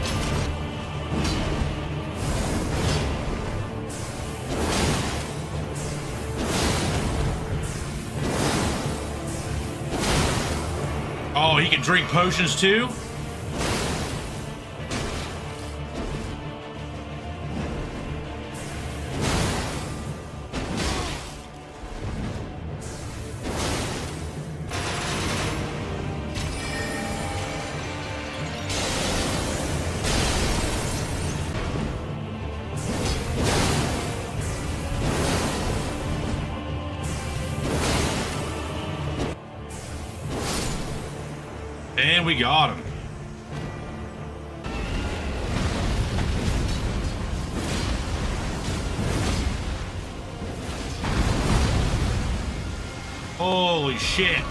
Oh, he can drink potions too? And we got him. Holy shit.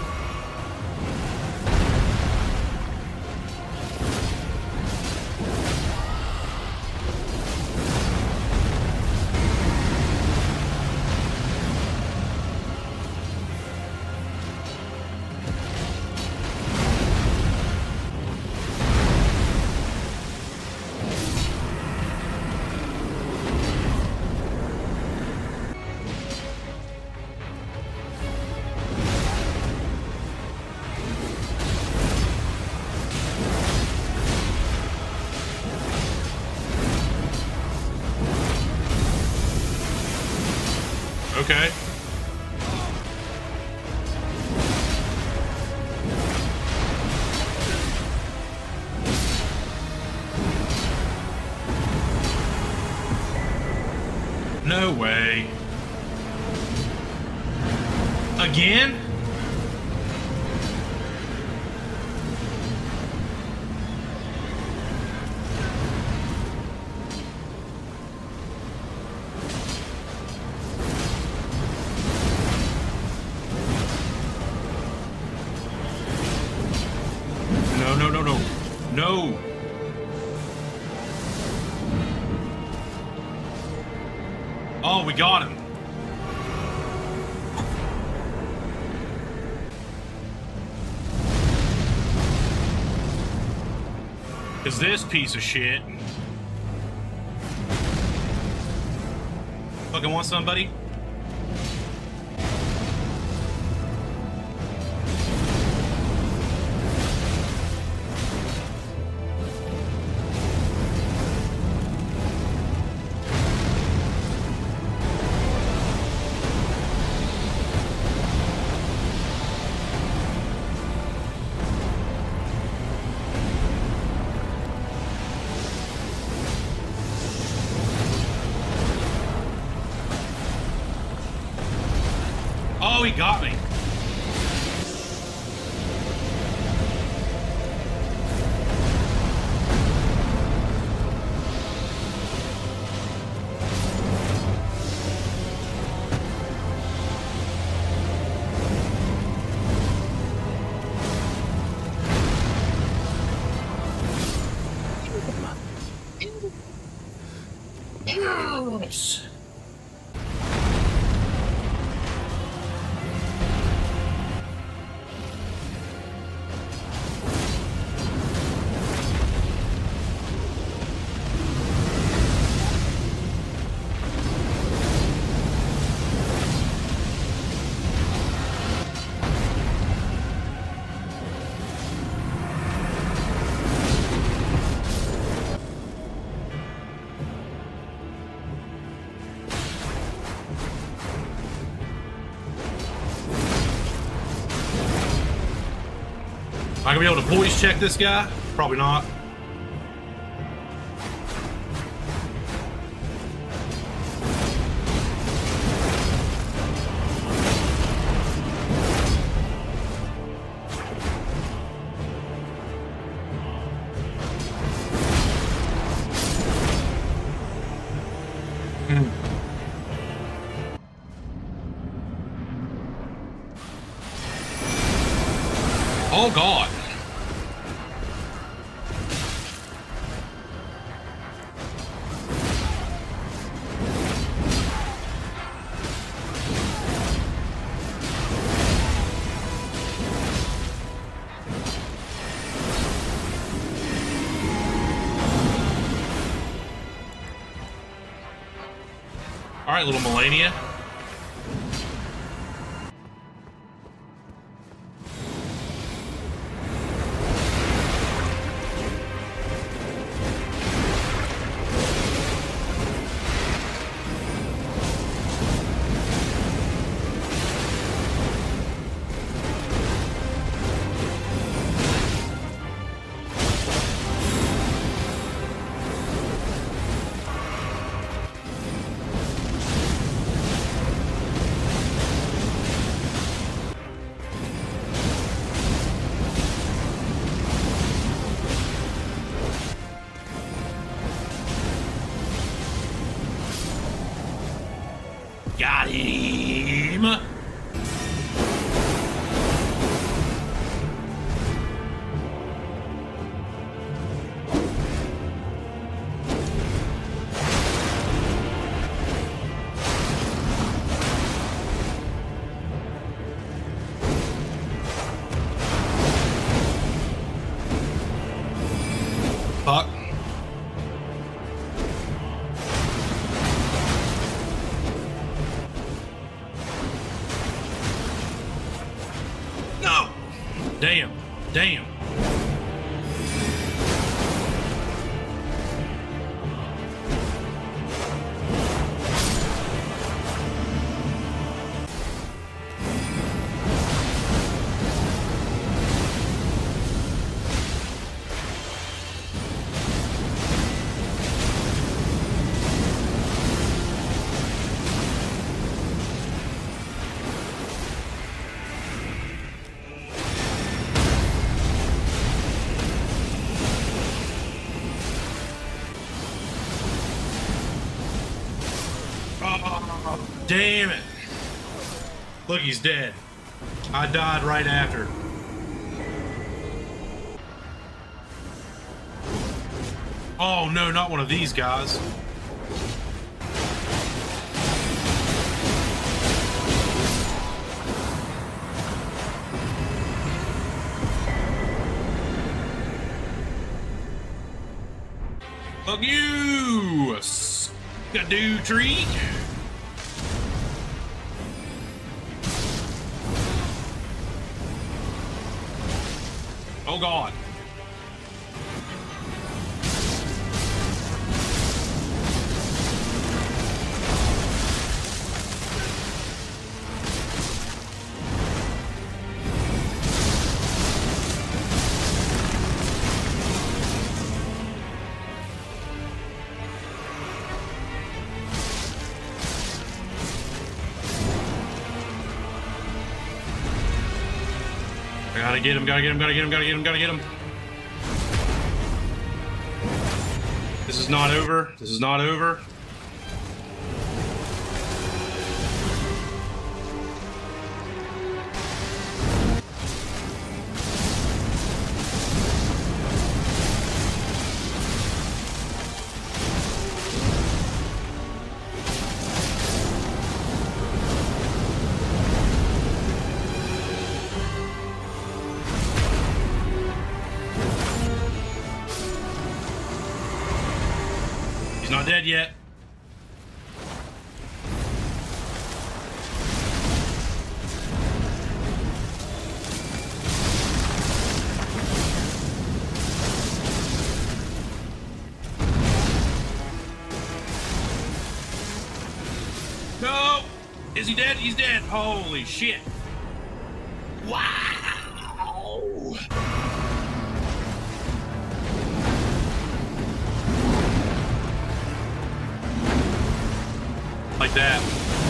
Okay. No way. Again? No, no, no, no. No. Oh, we got him. Is this piece of shit? Fucking want somebody? Oh, he got me. Yes. Am I gonna be able to police check this guy? Probably not. Oh God. All right, little Melania. Got him! Fuck. No! Damn. Damn. Oh, damn it. Look, he's dead. I died right after. Oh no, not one of these guys. Fuck you, skidoo tree. Oh God. Gotta get him, gotta get him, gotta get him, gotta get him, gotta get him. This is not over. This is not over. Not dead yet. No! Is he dead? He's dead. Holy shit. Wow! Like that.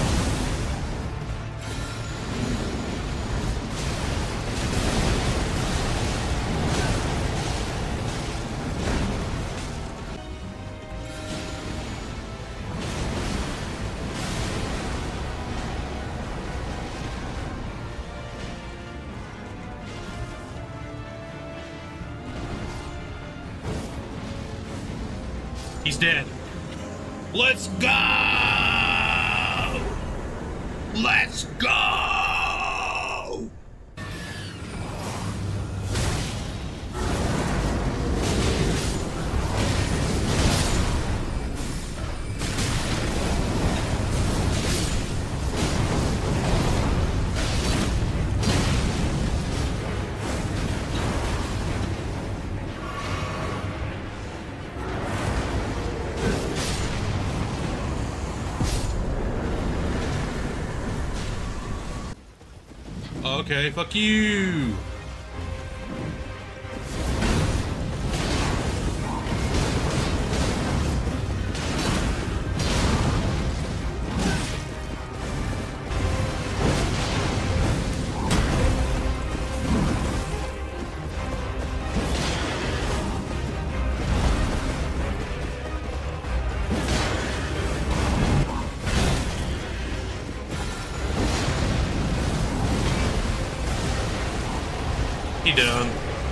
He's dead. Let's go! Let's go! okay, fuck you. He done.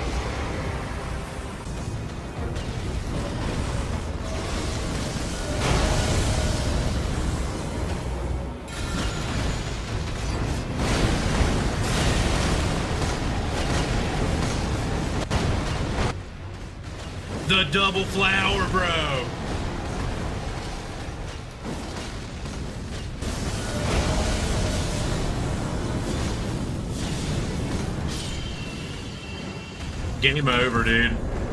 The double flower, bro. Game over, dude.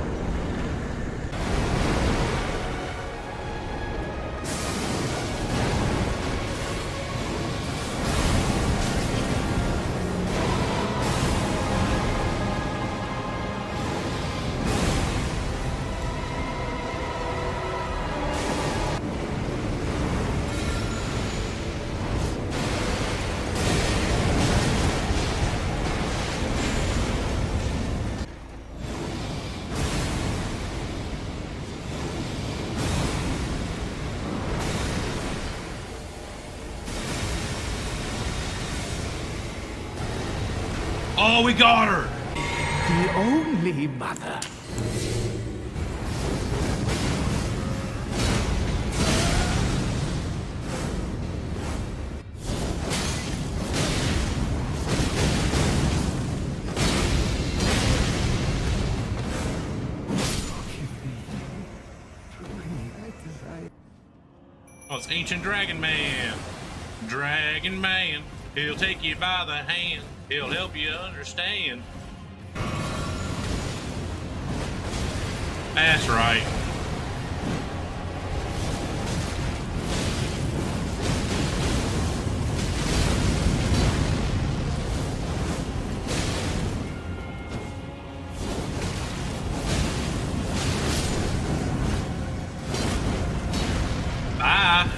Oh, we got her! The only mother. Oh, it's Ancient Dragon Man. Dragon Man. He'll take you by the hand. He'll help you understand. That's right. Bye.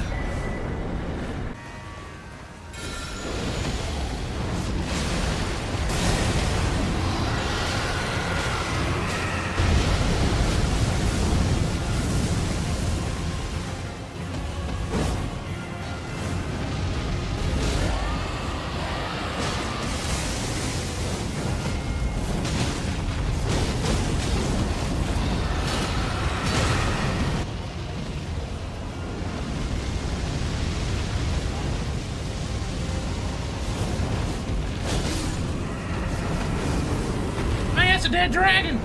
That's a dead dragon.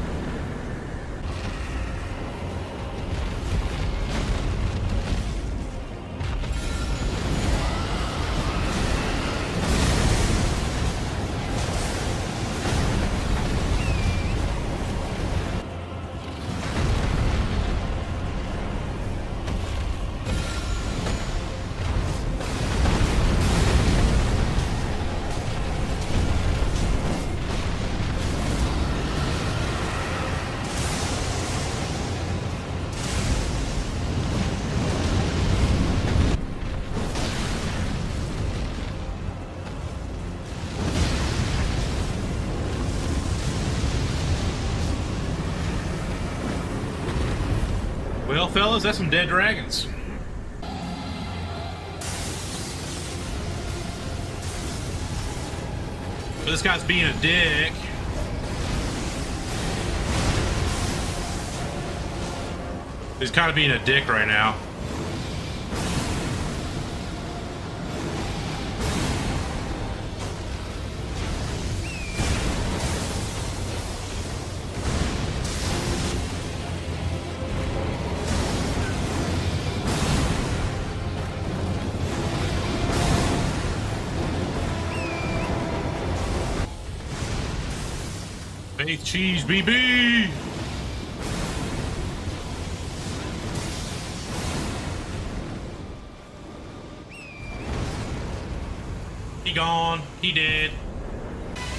Well, fellas, that's some dead dragons. But this guy's being a dick. He's kind of being a dick right now. Faith Cheese, BB! He gone. He dead.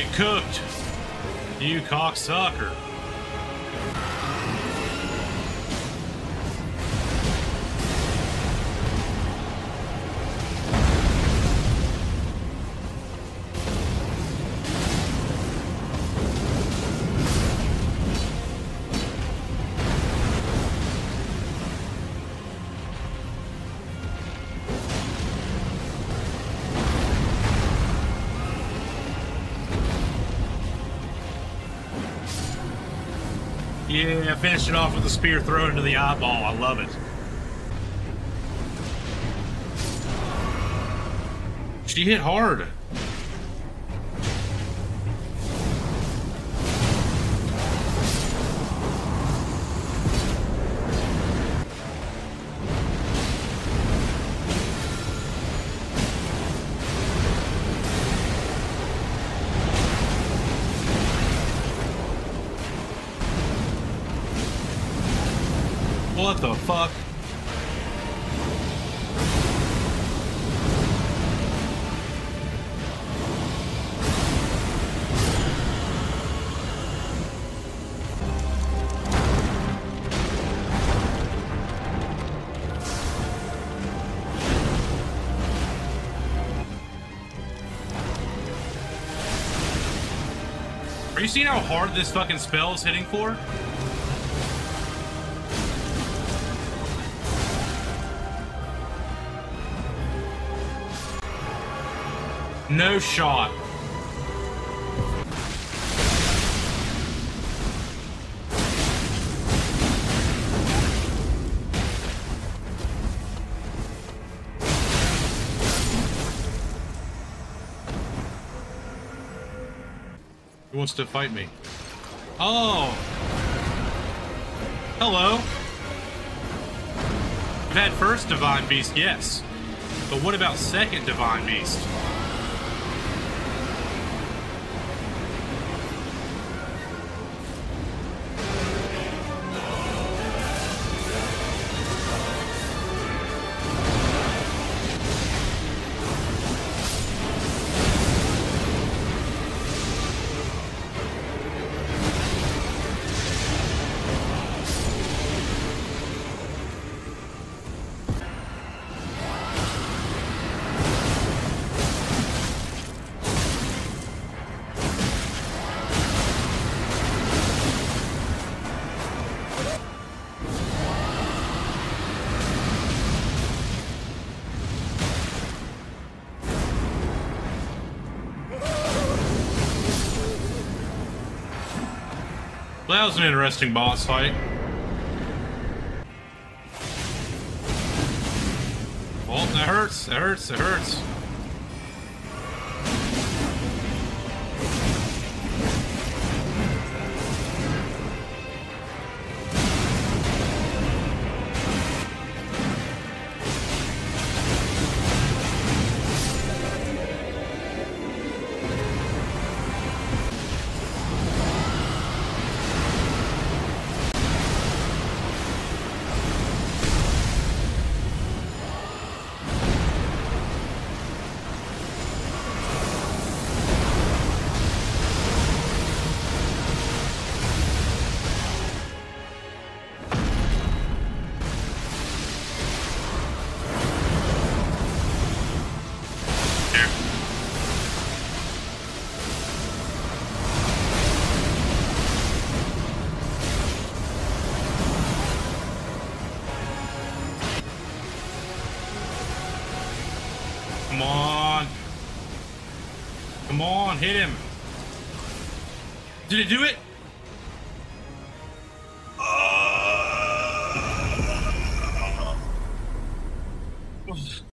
get cooked, you cocksucker. Yeah, finished it off with a spear thrown into the eyeball. I love it. She hit hard. What the fuck? Are you seeing how hard this fucking spell is hitting for? No shot. Who wants to fight me? Oh. Hello. We've had first Divine Beast, yes. But what about second Divine Beast? Well, that was an interesting boss fight. Oh, that hurts, that hurts, that hurts. Come on. Come on, hit him. Did it do it?